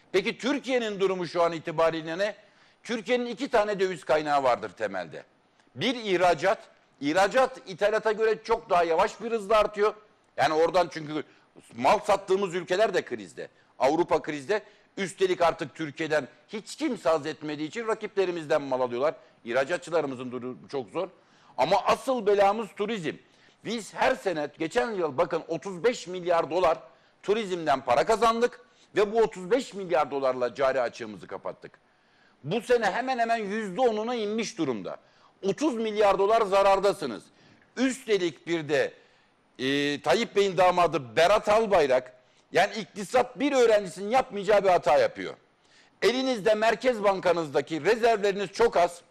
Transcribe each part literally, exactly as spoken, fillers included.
Peki Türkiye'nin durumu şu an itibariyle ne? Türkiye'nin iki tane döviz kaynağı vardır temelde. Bir ihracat. İhracat ithalata göre çok daha yavaş bir hızla artıyor. Yani oradan çünkü mal sattığımız ülkeler de krizde. Avrupa krizde. Üstelik artık Türkiye'den hiç kimse haz etmediği için rakiplerimizden mal alıyorlar. İhracatçılarımızın durumu çok zor. Ama asıl belamız turizm. Biz her sene geçen yıl bakın otuz beş milyar dolar turizmden para kazandık ve bu otuz beş milyar dolarla cari açığımızı kapattık. Bu sene hemen hemen yüzde onuna inmiş durumda. otuz milyar dolar zarardasınız. Üstelik bir de e, Tayyip Bey'in damadı Berat Albayrak, yani iktisat bir öğrencisinin yapmayacağı bir hata yapıyor. Elinizde Merkez Bankanızdaki rezervleriniz çok az.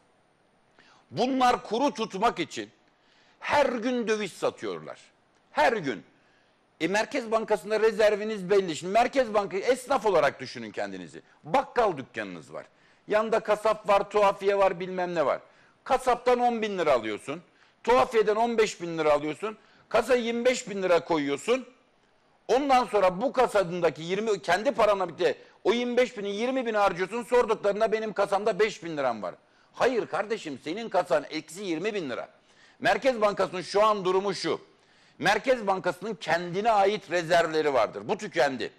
Bunlar kuru tutmak için her gün döviz satıyorlar. Her gün. E Merkez Bankası'nda rezerviniz belli. Şimdi Merkez Bankası esnaf olarak düşünün kendinizi. Bakkal dükkanınız var. Yanında kasap var, tuhafiye var, bilmem ne var. Kasaptan on bin lira alıyorsun. Tuhafiyeden on beş bin lira alıyorsun. Kasaya yirmi beş bin lira koyuyorsun. Ondan sonra bu kasadındaki yirmi kendi parana bir de o yirmi beş bini yirmi bin harcıyorsun. Sorduklarında benim kasamda beş bin liram var. Hayır kardeşim, senin kasan eksi yirmi bin lira. Merkez Bankası'nın şu an durumu şu. Merkez Bankası'nın kendine ait rezervleri vardır. Bu tükendi.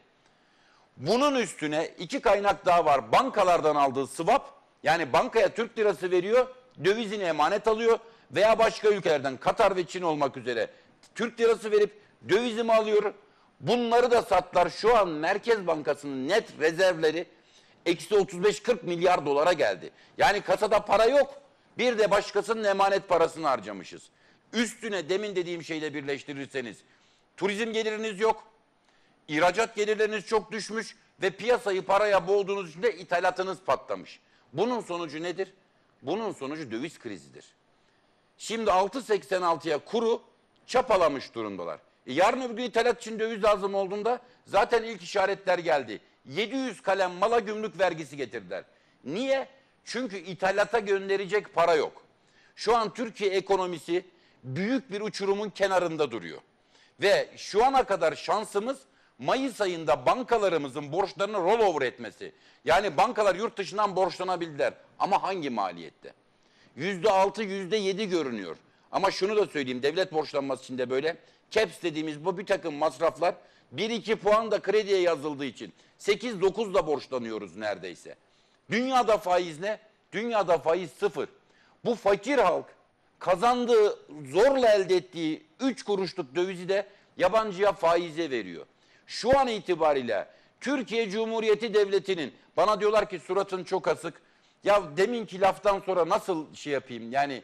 Bunun üstüne iki kaynak daha var. Bankalardan aldığı swap, yani bankaya Türk lirası veriyor, dövizini emanet alıyor veya başka ülkelerden Katar ve Çin olmak üzere Türk lirası verip dövizimi alıyor. Bunları da sattılar. Şu an Merkez Bankası'nın net rezervleri eksi otuz beş kırk milyar dolara geldi. Yani kasada para yok. Bir de başkasının emanet parasını harcamışız. Üstüne demin dediğim şeyle birleştirirseniz turizm geliriniz yok. İhracat gelirleriniz çok düşmüş ve piyasayı paraya boğduğunuz için de ithalatınız patlamış. Bunun sonucu nedir? Bunun sonucu döviz krizidir. Şimdi altı seksen altıya kuru çapalamış durumdalar. E yarın öbür gün ithalat için döviz lazım olduğunda zaten ilk işaretler geldi. yedi yüz kalem mala gümrük vergisi getirdiler. Niye? Çünkü ithalata gönderecek para yok. Şu an Türkiye ekonomisi büyük bir uçurumun kenarında duruyor. Ve şu ana kadar şansımız Mayıs ayında bankalarımızın borçlarını rollover etmesi. Yani bankalar yurt dışından borçlanabildiler. Ama hangi maliyette? yüzde altı, yüzde yedi görünüyor. Ama şunu da söyleyeyim, devlet borçlanması için de böyle. Caps dediğimiz bu bir takım masraflar bir iki puan da krediye yazıldığı için sekiz dokuz da borçlanıyoruz neredeyse. Dünyada faiz ne? Dünyada faiz sıfır. Bu fakir halk kazandığı, zorla elde ettiği üç kuruşluk dövizi de yabancıya faize veriyor. Şu an itibariyle Türkiye Cumhuriyeti Devleti'nin, bana diyorlar ki suratın çok asık. Ya deminki laftan sonra nasıl şey yapayım? Yani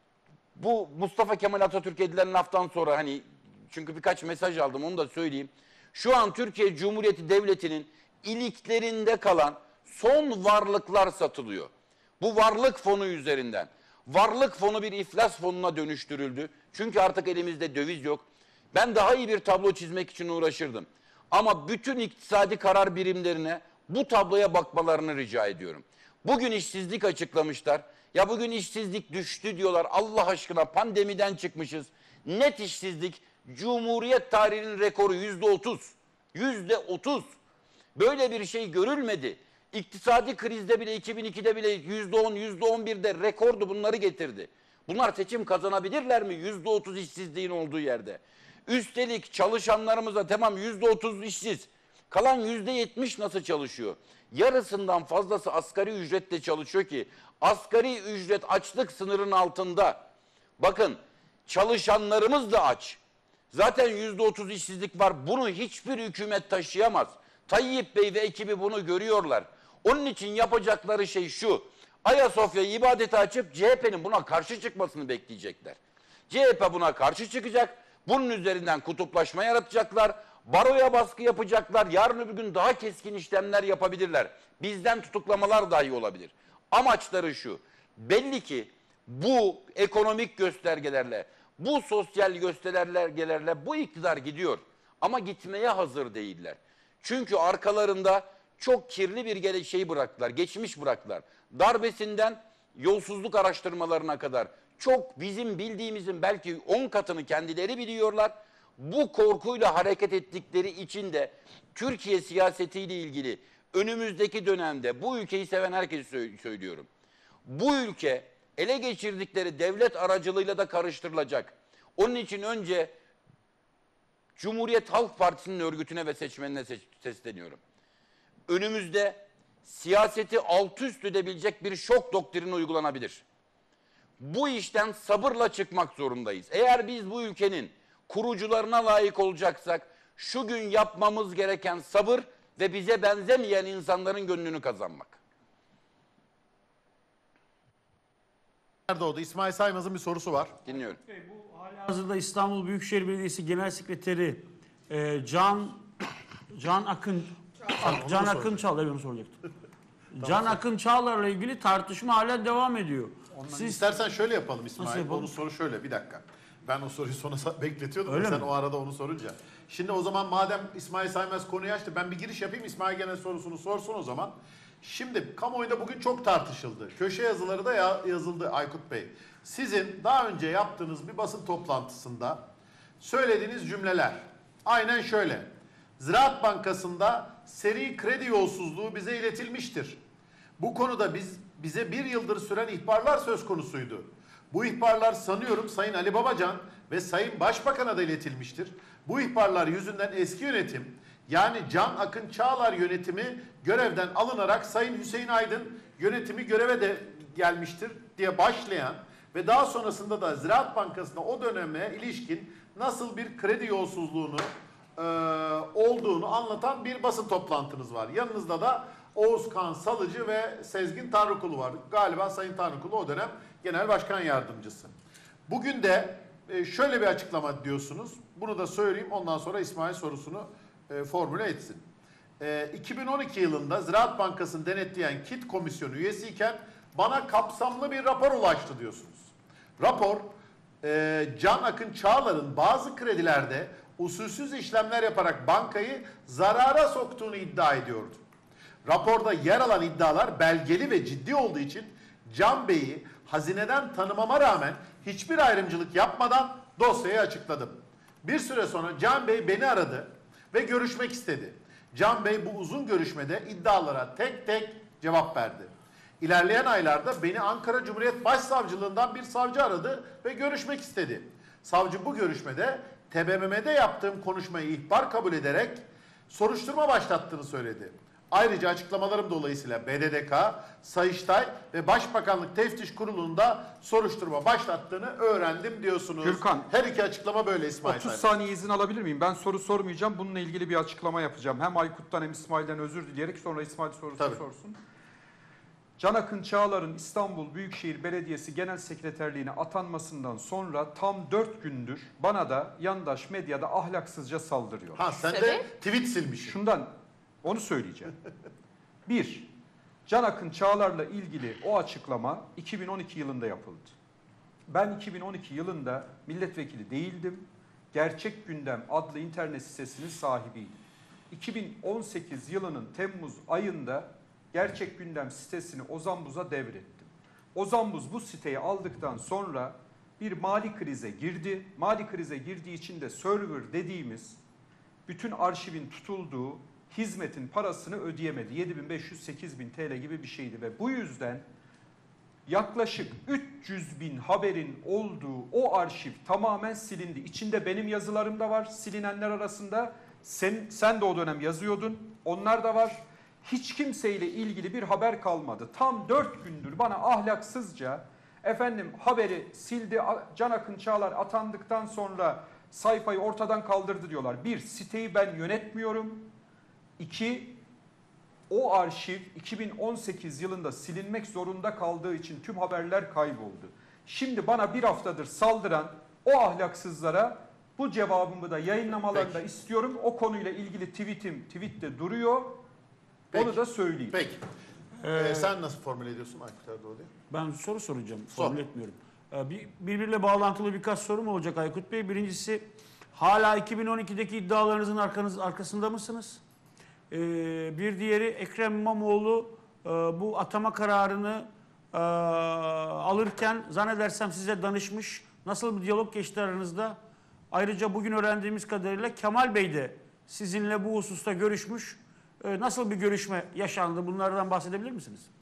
bu Mustafa Kemal Atatürk edilen laftan sonra, hani çünkü birkaç mesaj aldım, onu da söyleyeyim. Şu an Türkiye Cumhuriyeti Devleti'nin iliklerinde kalan son varlıklar satılıyor. Bu varlık fonu üzerinden. Varlık fonu bir iflas fonuna dönüştürüldü. Çünkü artık elimizde döviz yok. Ben daha iyi bir tablo çizmek için uğraşırdım. Ama bütün iktisadi karar birimlerine bu tabloya bakmalarını rica ediyorum. Bugün işsizlik açıklamışlar. Ya bugün işsizlik düştü diyorlar. Allah aşkına, pandemiden çıkmışız. Net işsizlik Cumhuriyet tarihinin rekoru yüzde otuz. Yüzde otuz. Böyle bir şey görülmedi. İktisadi krizde bile, iki bin ikide bile yüzde on, yüzde on birde rekordu, bunları getirdi. Bunlar seçim kazanabilirler mi yüzde otuz işsizliğin olduğu yerde? Üstelik çalışanlarımıza tamam yüzde otuz işsiz. Kalan yüzde yetmiş nasıl çalışıyor? Yarısından fazlası asgari ücretle çalışıyor ki asgari ücret açlık sınırının altında. Bakın, çalışanlarımız da aç. Zaten yüzde otuz işsizlik var. Bunu hiçbir hükümet taşıyamaz. Tayyip Bey ve ekibi bunu görüyorlar. Onun için yapacakları şey şu: Ayasofya'yı ibadete açıp C H P'nin buna karşı çıkmasını bekleyecekler. C H P buna karşı çıkacak. Bunun üzerinden kutuplaşma yaratacaklar. Baroya baskı yapacaklar. Yarın öbür gün daha keskin işlemler yapabilirler. Bizden tutuklamalar dahi olabilir. Amaçları şu: belli ki bu ekonomik göstergelerle, bu sosyal göstergelerle bu iktidar gidiyor. Ama gitmeye hazır değiller. Çünkü arkalarında çok kirli bir şey bıraktılar, geçmiş bıraktılar. Darbesinden yolsuzluk araştırmalarına kadar çok bizim bildiğimizin belki on katını kendileri biliyorlar. Bu korkuyla hareket ettikleri için de Türkiye siyasetiyle ilgili önümüzdeki dönemde bu ülkeyi seven herkese söylüyorum. Bu ülke ele geçirdikleri devlet aracılığıyla da karıştırılacak. Onun için önce Cumhuriyet Halk Partisi'nin örgütüne ve seçmenine sesleniyorum. Önümüzde siyaseti alt üst edebilecek bir şok doktrini uygulanabilir. Bu işten sabırla çıkmak zorundayız. Eğer biz bu ülkenin kurucularına layık olacaksak şu gün yapmamız gereken sabır ve bize benzemeyen insanların gönlünü kazanmak. Nerede oldu? İsmail Saymaz'ın bir sorusu var. Dinliyorum. Bu halihazırda İstanbul Büyükşehir Belediyesi Genel Sekreteri e, Can Can Akın Ak- Can Akın Çağlar onu soracaktım. Can Akın Çağlar'la ilgili tartışma hala devam ediyor. Siz Siz istersen şöyle yapalım İsmail. yapalım? Onun soru şöyle, bir dakika. Ben o soruyu sona sa- bekletiyordum. Öyle Sen mi? o arada onu sorunca. Şimdi o zaman madem İsmail Saymaz konuyu açtı, ben bir giriş yapayım. İsmail gene sorusunu sorsun o zaman. Şimdi kamuoyunda bugün çok tartışıldı. Köşe yazıları da ya- yazıldı Aykut Bey. Sizin daha önce yaptığınız bir basın toplantısında söylediğiniz cümleler aynen şöyle. Ziraat Bankası'nda seri kredi yolsuzluğu bize iletilmiştir. Bu konuda biz bize bir yıldır süren ihbarlar söz konusuydu. Bu ihbarlar sanıyorum Sayın Ali Babacan ve Sayın Başbakan'a da iletilmiştir. Bu ihbarlar yüzünden eski yönetim, yani Can Akın Çağlar yönetimi görevden alınarak Sayın Hüseyin Aydın yönetimi göreve de gelmiştir diye başlayan ve daha sonrasında da Ziraat Bankası'nda o döneme ilişkin nasıl bir kredi yolsuzluğunu e, olduğunu anlatan bir basın toplantınız var. Yanınızda da Oğuzkan Salıcı ve Sezgin Tanrıkulu var. Galiba Sayın Tanrıkulu o dönem Genel Başkan Yardımcısı. Bugün de e, şöyle bir açıklama diyorsunuz. Bunu da söyleyeyim, ondan sonra İsmail sorusunu e, formüle etsin. E, iki bin on iki yılında Ziraat Bankası'nı denetleyen KİT Komisyonu üyesiyken bana kapsamlı bir rapor ulaştı diyorsunuz. Rapor, e, Can Akın Çağlar'ın bazı kredilerde usulsüz işlemler yaparak bankayı zarara soktuğunu iddia ediyordu. Raporda yer alan iddialar belgeli ve ciddi olduğu için Can Bey'i hazineden tanımama rağmen hiçbir ayrımcılık yapmadan dosyayı açıkladım. Bir süre sonra Can Bey beni aradı ve görüşmek istedi. Can Bey bu uzun görüşmede iddialara tek tek cevap verdi. İlerleyen aylarda beni Ankara Cumhuriyet Başsavcılığından bir savcı aradı ve görüşmek istedi. Savcı bu görüşmede T B M M'de yaptığım konuşmayı ihbar kabul ederek soruşturma başlattığını söyledi. Ayrıca açıklamalarım dolayısıyla B D D K, Sayıştay ve Başbakanlık Teftiş Kurulu'nda soruşturma başlattığını öğrendim diyorsunuz. Gürkan, her iki açıklama böyle İsmail otuz Saymaz. saniye izin alabilir miyim? Ben soru sormayacağım. Bununla ilgili bir açıklama yapacağım. Hem Aykut'tan hem İsmail'den özür dileyerek sonra İsmail sorusunu Tabii. sorsun. Can Akın Çağlar'ın İstanbul Büyükşehir Belediyesi Genel Sekreterliğine atanmasından sonra tam dört gündür bana da yandaş medyada ahlaksızca saldırıyor. Ha sen de Sebep? tweet silmişsin. Şundan onu söyleyeceğim. Bir, Can Akın Çağlar'la ilgili o açıklama iki bin on iki yılında yapıldı. Ben iki bin on iki yılında milletvekili değildim. Gerçek Gündem adlı internet sitesinin sahibiydim. iki bin on sekiz yılının Temmuz ayında Gerçek Gündem sitesini Ozan Buz'a devrettim. Ozan Buz bu siteyi aldıktan sonra bir mali krize girdi. Mali krize girdiği için de server dediğimiz bütün arşivin tutulduğu hizmetin parasını ödeyemedi. yedi bin beş yüz sekiz bin T L gibi bir şeydi ve bu yüzden yaklaşık üç yüz bin haberin olduğu o arşiv tamamen silindi. İçinde benim yazılarım da var silinenler arasında. Sen, sen de o dönem yazıyordun. Onlar da var. Hiç kimseyle ilgili bir haber kalmadı. Tam dört gündür bana ahlaksızca efendim haberi sildi. Can Akın Çağlar atandıktan sonra sayfayı ortadan kaldırdı diyorlar. Bir, siteyi ben yönetmiyorum. İki, o arşiv iki bin on sekiz yılında silinmek zorunda kaldığı için tüm haberler kayboldu. Şimdi bana bir haftadır saldıran o ahlaksızlara bu cevabımı da yayınlamalarını da istiyorum. O konuyla ilgili tweetim tweette duruyor. Peki. Onu da söyleyeyim. Peki. Ee, sen nasıl formüle ediyorsun Aykut Erdoğan'ı? ben soru soracağım. Sor. Formül etmiyorum. Ee, bir, birbiriyle bağlantılı birkaç sorum olacak Aykut Bey. Birincisi, hala iki bin on ikideki iddialarınızın arkanız, arkasında mısınız? Ee, bir diğeri, Ekrem İmamoğlu e, bu atama kararını e, alırken zannedersem size danışmış. Nasıl bir diyalog geçti aranızda? Ayrıca bugün öğrendiğimiz kadarıyla Kemal Bey de sizinle bu hususta görüşmüş. e, nasıl bir görüşme yaşandı? Bunlardan bahsedebilir misiniz?